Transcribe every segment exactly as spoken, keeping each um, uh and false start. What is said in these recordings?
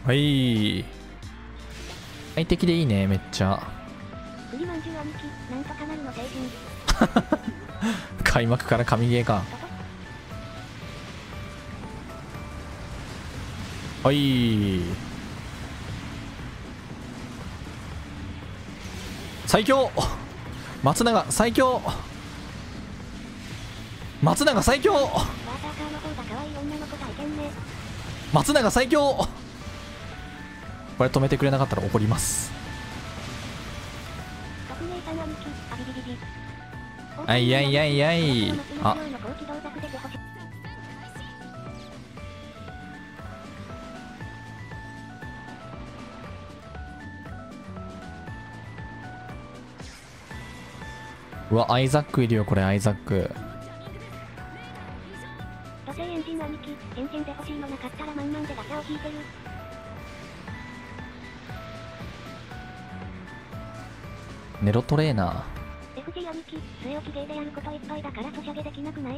はい快適でいいねめっちゃ。 栗まんじゅう兄貴なんとかなるの精神開幕から神ゲーか。はい最強松永最強松永最強バーサーカーの方が可愛い女の子体験ね。 松永最強これ止めてくれなかったら怒ります。 特命さん兄貴あビビビビ。 あいやいやいやいあうわアイザックいるよこれアイザック。 土星エンジン兄貴エンジンで欲しいのなかったら満々でガチャを引いてる。 ネロトレーナーエフジー 兄貴据え置きゲーでやることいっぱいだからソシャゲできなくない？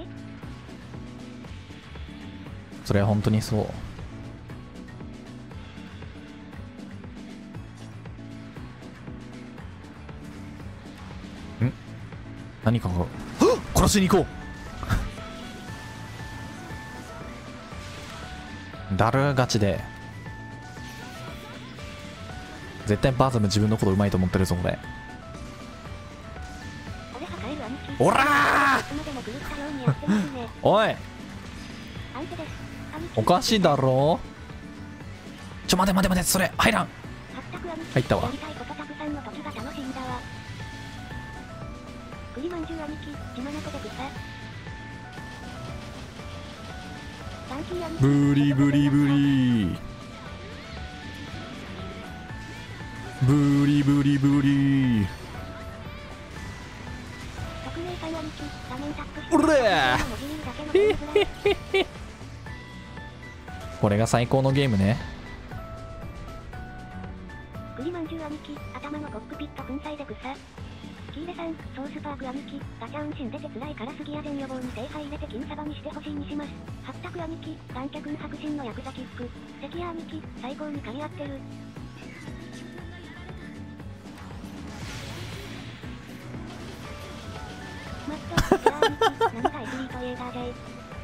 それは本当にそう。ん何かが殺しに行こうだるガチで絶対バーズも自分のことうまいと思ってるぞ俺。おらーおいおかしいだろ。ちょ待て待て待てそれ入らん。入ったわ。ブリブリブリブリブリブリおらーこれが最高のゲームね。 栗まんじゅう兄貴頭のコックピット粉砕で草。キーレさんソースパーク兄貴ガチャ運賃出て辛いからスギア全予防に聖杯入れて金サバにしてほしいにします。はったく兄貴観客白真のヤクザキック関谷兄貴最高に噛み合ってる。マットキャー兄貴何がエスリートエーダージェイ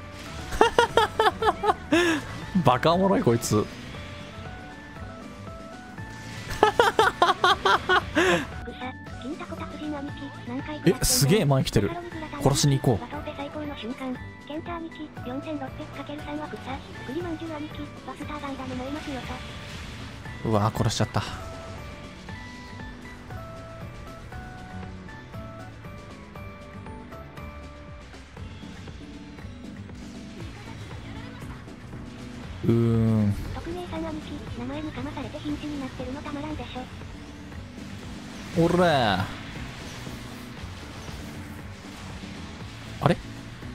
バカおもろいこいつえすげえ前来てる。殺しに行こう。うわー殺しちゃった。うーん特命さん兄貴名前にかまされて瀕死になってるのたまらんでしょ。 おらーあれ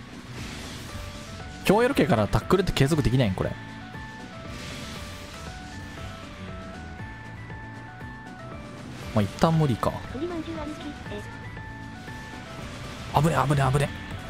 強やる系からタックルって継続できないんこれ。まあ一旦無理か。危ね危ね危ね。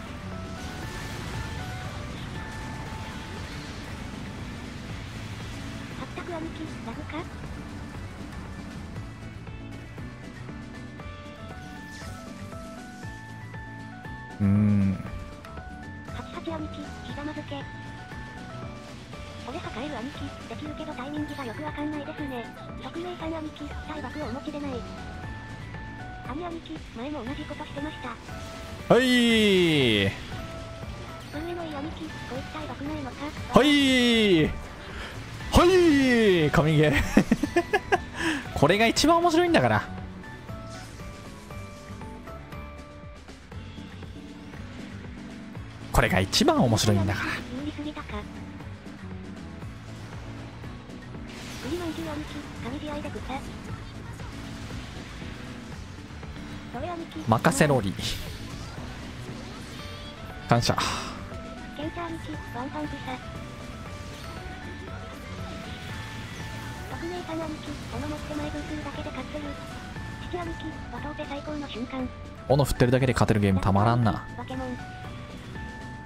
うーんはちはち兄貴ひざまずけ。俺抱える兄貴できるけどタイミングがよくわかんないですね。特命さん兄貴大爆をお持ちでない。兄兄貴前も同じことしてました。 はいー運営のいい兄貴こいつ大爆ないのか。 はいはい神ゲーこれが一番面白いんだから。これが一番面白いんだから。任せろり感謝。 ケンチャー兄貴ワンパン草。特命さん兄貴斧持って前分するだけで勝ってる。父兄貴バトーテ最高の瞬間。 斧振ってるだけで勝てるゲームたまらんな。 バケモン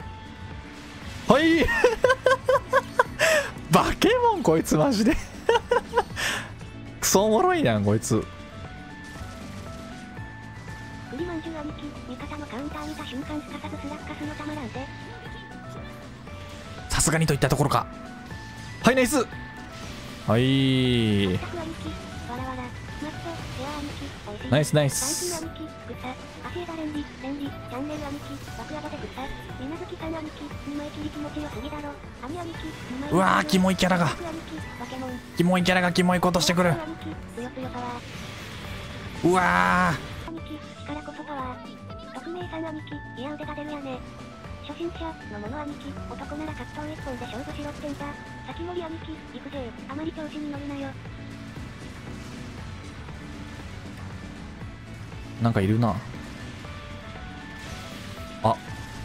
はいバケモンこいつマジでソおもろいやんこいつ。 栗まんじゅう兄貴、味方のカウンター見た瞬間すかさずスラッカスのたまらんで。 さすがにといったところか。はいナイス。はい、 全く兄貴、わらわら、マット、エア兄貴、おいしい。 ナイスナイダンス。 キン兄貴、グサ、アシエダ連理、連理、チャンネル兄貴、爆上がでグサ、みなずきさん兄貴、にまい切り気持ちよすぎだろ、アミ兄貴、にまいうわーキモいキャラが、 兄貴、バケモン、 キモいキャラがキモいことしてくる。 兄貴、ぷよぷよパワー、 うわ兄貴、力こそパワー、匿名さん兄貴、いや腕が出るやね。初心者の者兄貴、男なら格闘一本で勝負しろってんだ。先森兄貴、育成、あまり調子に乗るなよ。 ー、なんかいるな。あ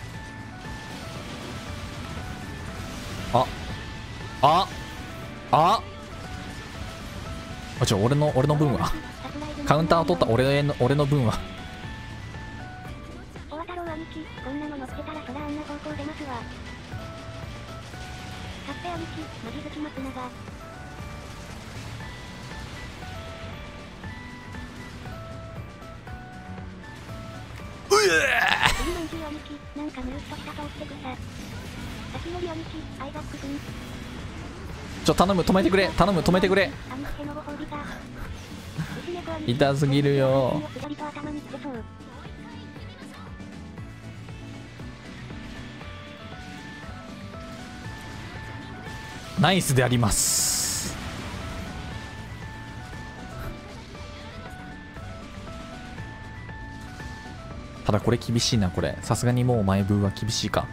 ああああ、ちょ俺の俺の分はカウンターを取った俺の俺の分は。 大太郎兄貴、こんなの乗ってたらそらあんな方向出ますわ。カッペ兄貴、マジ好き松永。栗まんじゅう兄貴、なんかぬるっとした通ってくさ。先森兄貴、アイザック君。 ちょ頼む止めてくれ頼む止めてくれ。 兄貴のご褒美か。牛猫兄貴、 痛すぎるよ。 すがりと頭につけそう。 ナイスであります。ただこれ厳しいな。これさすがにもう前分は厳しいか。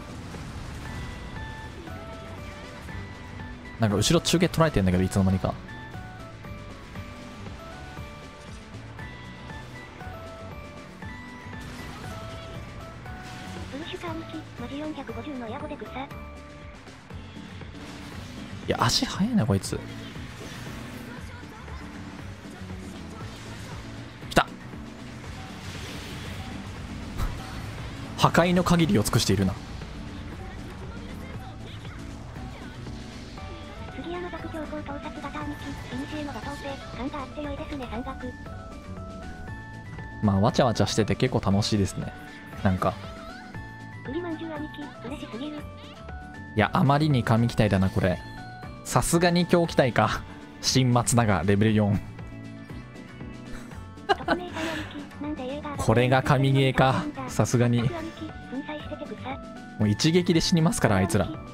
なんか後ろ中継取られてんだけどいつの間にか。 ブルシュカ兄貴、マジよんひゃくごじゅうのヤゴでグサ。 いや足速いなこいつ。来た。破壊の限りを尽くしているな。 杉山学強行盗撮型兄貴、イニシエのガトーペ、感があって良いですね山岳。 まあわちゃわちゃしてて結構楽しいですね。なんか栗まんじゅう兄貴、嬉しすぎる。 いやあまりに神期待だなこれ。さすがに今日期待か。新松永レベルよん。これが神ゲーか。さすがにもう一撃で死にますからあいつら。